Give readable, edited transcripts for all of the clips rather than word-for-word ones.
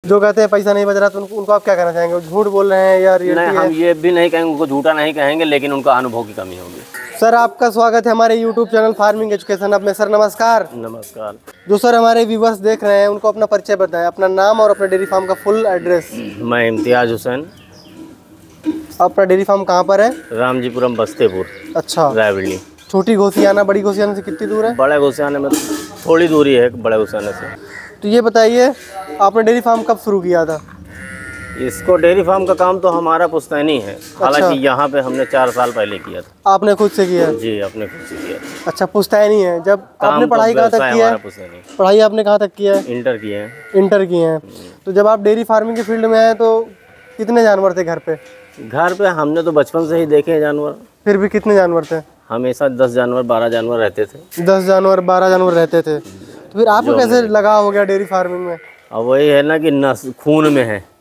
जो कहते हैं पैसा नहीं बच रहा, तो उनको आप क्या कहना चाहेंगे? वो झूठ बोल रहे हैं या रियलिटी है? नहीं, हम ये भी नहीं कहेंगे, उनको झूठा नहीं कहेंगे, लेकिन उनका अनुभव की कमी होगी। सर आपका स्वागत है हमारे यूट्यूब चैनल फार्मिंग एजुकेशन अब में। सर नमस्कार। नमस्कार। जो सर हमारे व्यूवर्स देख रहे हैं उनको अपना परिचय बताएं, अपना नाम और अपने डेयरी फार्म का फुल एड्रेस। मैं इम्तियाज हुसैन। आपका डेयरी फार्म कहाँ पर है? रामजीपुरम बस्तेपुर। अच्छा, रायबरेली। छोटी घोसियाना बड़ी घोसियाना से कितनी दूर है? बड़े घोसियाने में थोड़ी दूरी है बड़े घोसियाने से। तो ये बताइए आपने डेयरी फार्म कब शुरू किया था? इसको डेयरी फार्म का काम तो हमारा पुश्तैनी है, हालांकि यहाँ पे हमने 4 साल पहले किया था। आपने खुद से किया? जी, अपने खुद से किया। अच्छा, पुश्तैनी है। जब आपने पढ़ाई कहाँ तक किया है? पढ़ाई आपने कहाँ तक किया है? इंटर किए हैं। इंटर किए हैं। तो जब आप डेयरी फार्मिंग के फील्ड में आए तो कितने जानवर थे घर पे? घर पे हमने तो बचपन से ही देखे हैं जानवर। फिर भी कितने जानवर थे? हमेशा 10 जानवर 12 जानवर रहते थे। 10 जानवर 12 जानवर रहते थे। तो फिर आपको कैसे लगा हो गया डेयरी फार्मिंग में? अब वही है ना कि खून में है।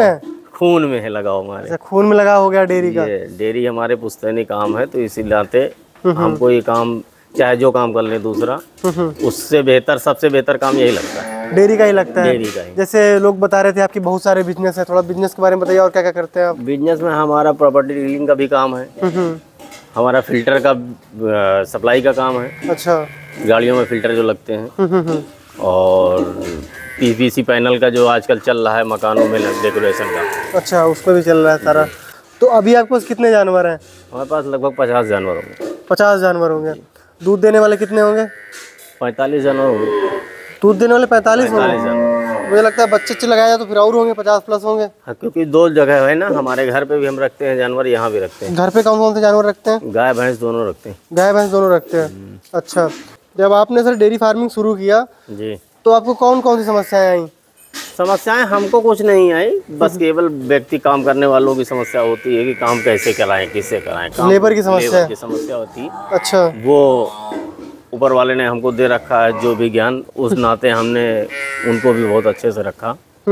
खून में है लगाओ हमारे। खून में लगा हो गया डेयरी का। डेयरी हमारे पुश्तैनी काम है, तो इसी नाते हमको ये काम, चाहे जो काम कर ले दूसरा, उससे बेहतर, सबसे बेहतर काम यही लगता है, डेयरी का ही लगता है। डेयरी का ही। जैसे लोग बता रहे थे आपकी बहुत सारे बिजनेस है, थोड़ा बिजनेस के बारे में बताइए और क्या क्या करते हैं आप? बिजनेस में हमारा प्रॉपर्टी डीलिंग का भी काम है, हमारा फिल्टर का सप्लाई का काम है। अच्छा। गाड़ियों में फिल्टर जो लगते हैं, और पीवीसी पैनल का जो आजकल चल रहा है मकानों में डेकोरेशन का। अच्छा, उसमें भी चल रहा है सारा। तो अभी आपके पास कितने जानवर हैं? हमारे पास लगभग 50 जानवर होंगे। 50 जानवर होंगे। दूध देने वाले कितने होंगे? 45 जानवर होंगे। दूध देने वाले 45 होंगे। मुझे लगता है बच्चे लगाया जाए तो फिर और होंगे, 50 प्लस होंगे। हाँ, क्योंकि 2 जगह है ना, हमारे घर पे भी हम रखते हैं जानवर, यहाँ भी रखते हैं। घर पे कौन कौन से जानवर रखते हैं? गाय भैंस दोनों रखते हैं। गाय भैंस दोनों रखते हैं। अच्छा, जब आपने सर डेयरी फार्मिंग शुरू किया जी, तो आपको कौन कौन सी समस्याएं आई? समस्याएं हमको कुछ नहीं आई, बस केवल व्यक्ति काम करने वालों की समस्या होती है कि काम कैसे कराएं, किससे कराएं। लेबर की समस्या होती है। अच्छा, वो ऊपर वाले ने हमको दे रखा है जो भी ज्ञान, उस नाते हमने उनको भी बहुत अच्छे से रखा।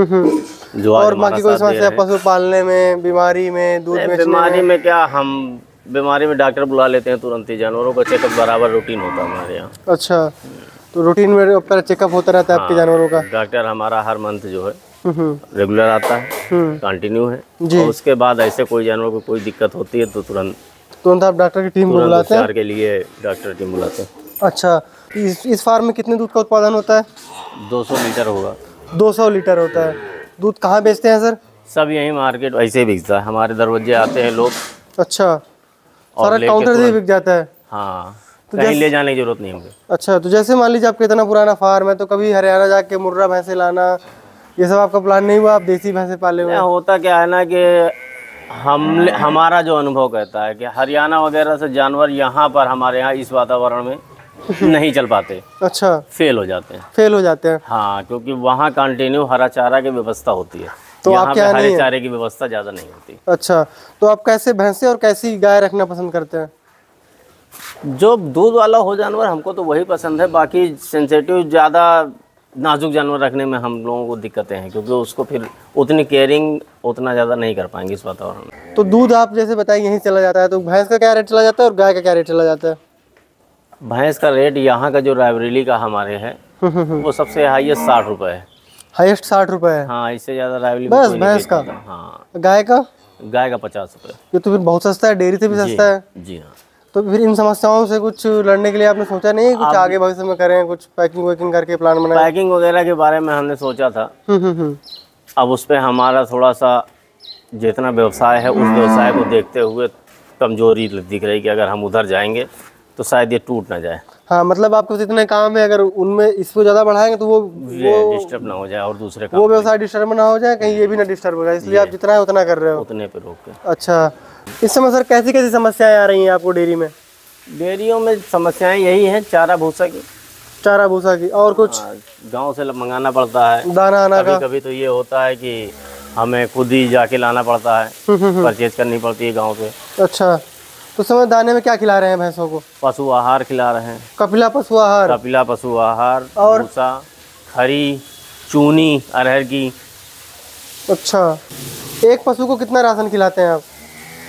जो और बाकी कोई समस्या पशु पालने में, बीमारी में, दूध में? बीमारी में क्या, हम बीमारी में डॉक्टर बुला लेते हैं तुरंत ही। जानवरों का चेकअप बराबर रूटीन होता है हमारे यहाँ। अच्छा, तो रूटीन में चेकअप होता रहता है आपके जानवरों का? डॉक्टर हमारा हर मंथ जो है रेगुलर आता है, कंटिन्यू है। और उसके बाद ऐसे कोई जानवर को कोई दिक्कत होती है तो तुरंत आप डॉक्टर की टीम बुलाते हैं? उपचार के लिए डॉक्टर टीम बुलाते हैं। अच्छा, इस फार्म में कितने दूध का उत्पादन होता है? 200 लीटर होगा। 200 लीटर होता है। दूध कहाँ बेचते हैं सर? सब यही मार्केट वैसे ही बिकता है, हमारे दरवाजे आते हैं लोग। अच्छा, सारा काउंटर से बिक जाता है? हाँ, तो कहीं ले जाने की जरूरत नहीं होगी। अच्छा, तो जैसे मान लीजिए आपका इतना पुराना फार्म है, तो कभी हरियाणा जाके मुर्रा भैंसे लाना, ये सब आपका प्लान नहीं हुआ? आप देसी भैंसे पाले हुए? होता क्या है ना कि हमारा जो अनुभव कहता है कि हरियाणा वगैरह से जानवर यहाँ पर हमारे यहाँ इस वातावरण में नहीं चल पाते। अच्छा, फेल हो जाते हैं। हाँ, क्योंकि वहाँ कंटिन्यू हरा चारा की व्यवस्था होती है, तो यहाँ पे हरे चारे की व्यवस्था ज़्यादा नहीं होती। अच्छा, तो आप कैसे भैंसे और कैसी गाय रखना पसंद करते हैं? जो दूध वाला हो जानवर हमको तो वही पसंद है, बाकी सेंसिटिव ज़्यादा नाजुक जानवर रखने में हम लोगों को दिक्कतें हैं, क्योंकि उसको फिर उतनी केयरिंग उतना ज़्यादा नहीं कर पाएंगे इस वातावरण में। तो दूध आप जैसे बताइए यहीं चला जाता है, तो भैंस का क्या रेट चला जाता है और गाय का क्या रेट चला जाता है? भैंस का रेट यहाँ का जो रायबरेली का हमारे है वो सबसे हाईएस्ट 60 रुपये है। हाईएस्ट 60 रुपये है? हाँ, इससे ज़्यादा रायबरेली बस भैंस का। हाँ, गाय का 50 रुपये। ये तो फिर बहुत सस्ता है, डेयरी से भी सस्ता है। जी हाँ। तो फिर इन समस्याओं से कुछ लड़ने के लिए आपने सोचा नहीं कुछ आगे भविष्य में करें, कुछ पैकिंग वैकिंग करके प्लान बनाएं? पैकिंग वगैरह के बारे में हमने सोचा था। अब उस पर हमारा थोड़ा सा जितना व्यवसाय है उस व्यवसाय को देखते हुए कमजोरी दिख रही कि अगर हम उधर जाएंगे तो शायद ये टूट ना जाए। हाँ, मतलब आपके इतने काम है, अगर उनमें इसको ज़्यादा बढ़ाएंगे तो वो डिस्टर्ब ना हो जाए और दूसरे काम वो व्यवसाय डिस्टर्ब ना हो जाए, कहीं ये भी ना डिस्टर्ब हो जाए, इसलिए आप जितना है उतना कर रहे हो, उतने पे रोक के। अच्छा, इस समय सर कैसी कैसी समस्याएं आ रही हैं आपको डेयरी में? डेयरियों में समस्याएं यही हैं, चारा भूसा की और कुछ गांव से मंगाना पड़ता है, दाना आना का। कभी तो ये होता है कि हमें खुद ही जाके लाना पड़ता है, परचेज करनी पड़ती है गांव से। अच्छा, तो समय दाने में क्या खिला रहे हैं भैंसों को? पशु आहार खिला रहे हैं। कपिला पशु आहार और भूसा, खरी, चूनी अरहर की। अच्छा, एक पशु को कितना राशन खिलाते हैं आप?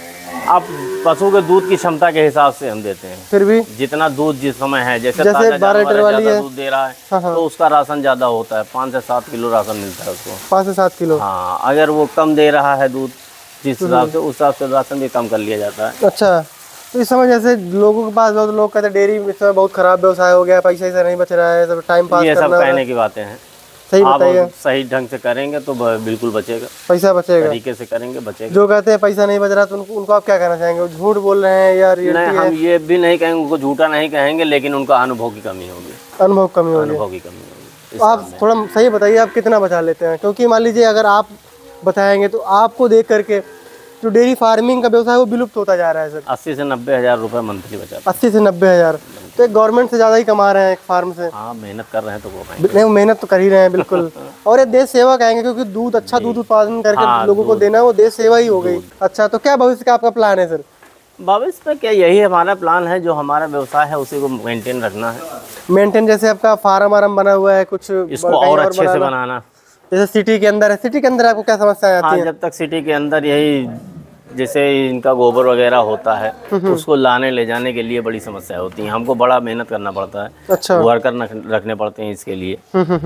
आप पशु के दूध की क्षमता के हिसाब से हम देते हैं। फिर भी जितना दूध जिस समय है, जैसे 12 लीटर वाली है, दूध दे रहा है, हाँ। तो उसका राशन ज्यादा होता है, 5 से 7 किलो राशन मिलता है उसको। 5 से 7 किलो। हाँ, अगर वो कम दे रहा है दूध जिस हिसाब से, उस हिसाब से राशन भी कम कर लिया जाता है। अच्छा, तो इस समय जैसे लोगों के पास बहुत लोग कहते हैं डेयरी इस समय बहुत खराब व्यवसाय हो गया, पैसा ऐसा नहीं बच रहा है, सब टाइम पास ये सब करना कहने की बातें हैं। सही आप बताइए। सही ढंग से करेंगे तो बिल्कुल बचेगा, पैसा बचेगा, तरीके से करेंगे बचेगा। जो कहते हैं पैसा नहीं बच रहा तो उनको आप क्या कहना चाहेंगे? वो झूठ बोल रहे हैं या नहीं, रियलिटी हम है? ये भी नहीं कहेंगे, उनको झूठा नहीं कहेंगे, लेकिन उनका अनुभव की कमी होगी। अनुभव कमी होगी। अनुभव की कमी होगी। तो आप थोड़ा सही बताइए, आप कितना बचा लेते हैं? क्योंकि मान लीजिए अगर आप बताएंगे तो आपको देख करके जो डेयरी फार्मिंग का व्यवसाय वो विलुप्त होता जा रहा है सर। 80 से 90 हज़ार रुपये मंथली बचा। 80 से 90 हज़ार, तो एक गवर्नमेंट से ज़्यादा ही कमा रहे हैं एक फार्म से। हाँ, मेहनत कर रहे हैं तो वो नहीं, वो मेहनत तो कर ही रहे हैं बिल्कुल। और ये देश सेवा कहेंगे, क्योंकि दूध अच्छा दूध उत्पादन करके लोगों को देना, वो देश सेवा ही हो गई। अच्छा, तो क्या भविष्य का आपका प्लान है सर? भविष्य में क्या, यही हमारा प्लान है, जो हमारा व्यवसाय है उसी को मेंटेन रखना है। मेंटेन जैसे आपका फार्म वार्म बना हुआ है कुछ, इसको और अच्छे से बनाना। जैसे सिटी के अंदर है, सिटी के अंदर आपको क्या समस्याएं आती हाँ, हैं? जब तक सिटी के अंदर यही जैसे इनका गोबर वगैरह होता है, उसको लाने ले जाने के लिए बड़ी समस्या होती है, हमको बड़ा मेहनत करना पड़ता है। अच्छा, वर्कर रखने पड़ते हैं इसके लिए।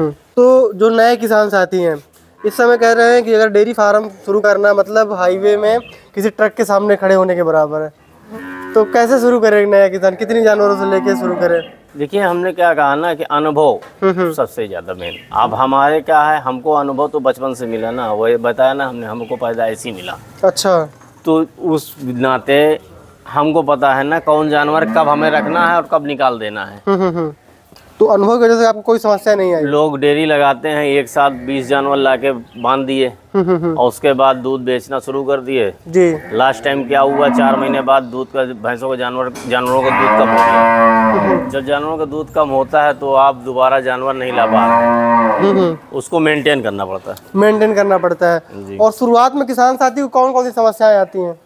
तो जो नए किसान साथी हैं इस समय कह रहे हैं कि अगर डेयरी फार्म शुरू करना मतलब हाईवे में किसी ट्रक के सामने खड़े होने के बराबर है, तो कैसे शुरू करें नया किसान? कितनी जानवरों से लेके शुरू करें? देखिए, हमने क्या कहा ना कि अनुभव सबसे ज्यादा मेन। अब हमारे क्या है, हमको अनुभव तो बचपन से मिला ना, वो बताया ना हमने, हमको पैदा ऐसे मिला। अच्छा, तो उस नाते हमको पता है ना कौन जानवर कब हमें रखना है और कब निकाल देना है। तो अनुभव की वजह से आपको कोई समस्या नहीं आई? लोग डेयरी लगाते हैं, एक साथ 20 जानवर लाके बांध दिए और उसके बाद दूध बेचना शुरू कर दिए जी। लास्ट टाइम क्या हुआ, 4 महीने बाद दूध का, भैंसों का जानवरों का दूध कम हो गया। जब जानवरों का दूध कम होता है तो आप दोबारा जानवर नहीं ला पा रहे, उसको मेंटेन करना पड़ता है। मेंटेन करना पड़ता है। और शुरुआत में किसान साथी को कौन कौन सी समस्याएं आती हैं?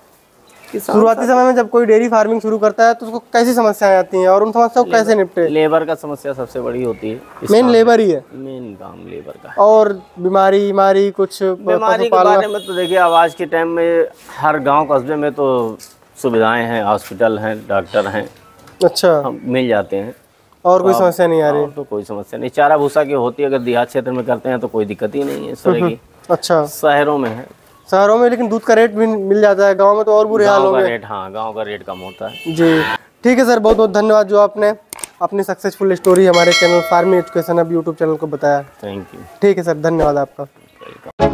शुरुआती समय में जब कोई डेयरी फार्मिंग शुरू करता है तो उसको कैसी समस्याएं आती हैं और उन समस्याओं को कैसे निपटे? लेबर का समस्या सबसे बड़ी होती है। मेन लेबर ही है, मेन काम लेबर का। और बीमारी कुछ बीमारी के बारे में तो देखिए, अब आज के टाइम में हर गांव कस्बे में तो सुविधाएं हैं, हॉस्पिटल हैं, डॉक्टर हैं। अच्छा, हम मिल जाते हैं और कोई समस्या नहीं आ रही? तो कोई समस्या नहीं। चारा भूसा की होती है, अगर देहात क्षेत्र में करते हैं तो कोई दिक्कत ही नहीं है इस तरह की। अच्छा, शहरों में है, शहरों में लेकिन दूध का रेट भी मिल जाता है, गांव में तो और बुरे हाल होंगे। रेट, हाँ, गांव का रेट कम होता है जी। ठीक है सर, बहुत बहुत धन्यवाद जो आपने अपनी सक्सेसफुल स्टोरी हमारे चैनल फार्मिंग एजुकेशन अब यूट्यूब चैनल को बताया। Thank you. ठीक है सर, धन्यवाद आपका।